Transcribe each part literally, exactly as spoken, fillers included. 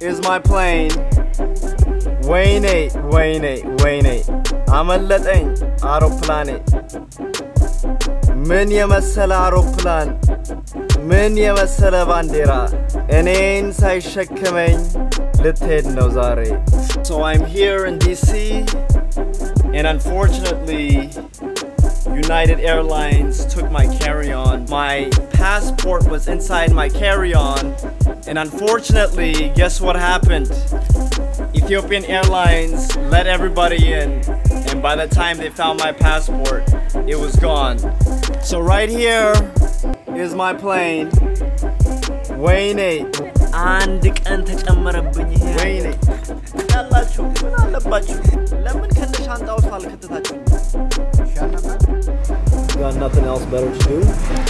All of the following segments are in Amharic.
is my plane. Wayygude, Wayygude, Wayygude. አመለጠኝ አውሮፕላኔ ምን የመሰለ አውሮፕላን ምን የመሰለ ባንዲራ እኔን ሳይሸከመኝ ልትሄድ ነው ዛሬ. So I'm here in D C and unfortunately United Airlines took my carry-on. My passport was inside my carry-on and unfortunately guess what happened? Ethiopian Airlines let everybody in and by the time they found my passport it was gone. So right here is my plane. Wayygude አንድ ቀን ተጨመረብኝ ይሄ Wayygude ያላችሁ ምን አለባችሁ ለምን ከነሻንጣው ሳልከተታችሁ got nothing else better to do.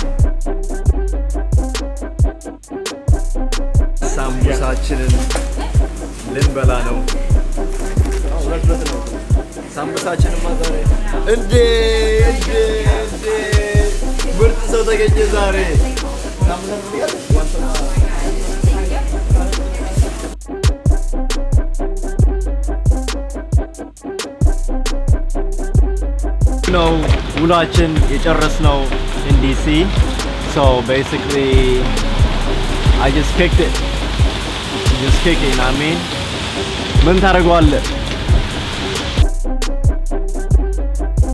ሳምቡሳችንን ልንበላ ነው. ሁለት ሁለት ነው ሳምቡሳችንን ማዛሬ እንዴ እንዴ እንዴ ምርጥ ሰው ተገኘ ዛሬ. ነው ውላችን የጨረስነው in D C. So basically I just kicked it. You just kick it, you know what I mean? ምን ታደርገዋለህ?